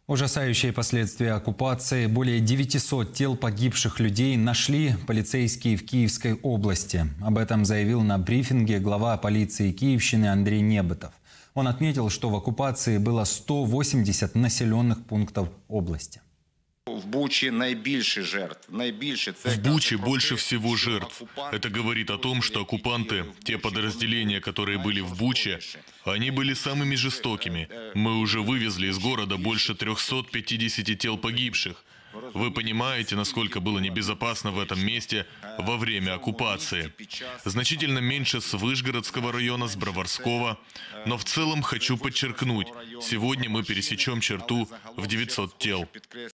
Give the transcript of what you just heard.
Ужасающие последствия оккупации. Более 900 тел погибших людей нашли полицейские в Киевской области. Об этом заявил на брифинге глава полиции Киевщины Андрей Неботов. Он отметил, что в оккупации было 180 населенных пунктов области. В Буче наибольший жертв. В Буче больше всего жертв. Это говорит о том, что оккупанты, те подразделения, которые были в Буче, они были самыми жестокими. Мы уже вывезли из города больше 350 тел погибших. Вы понимаете, насколько было небезопасно в этом месте во время оккупации. Значительно меньше с Вышгородского района, с Броварского. Но в целом хочу подчеркнуть, сегодня мы пересечем черту в 900 тел.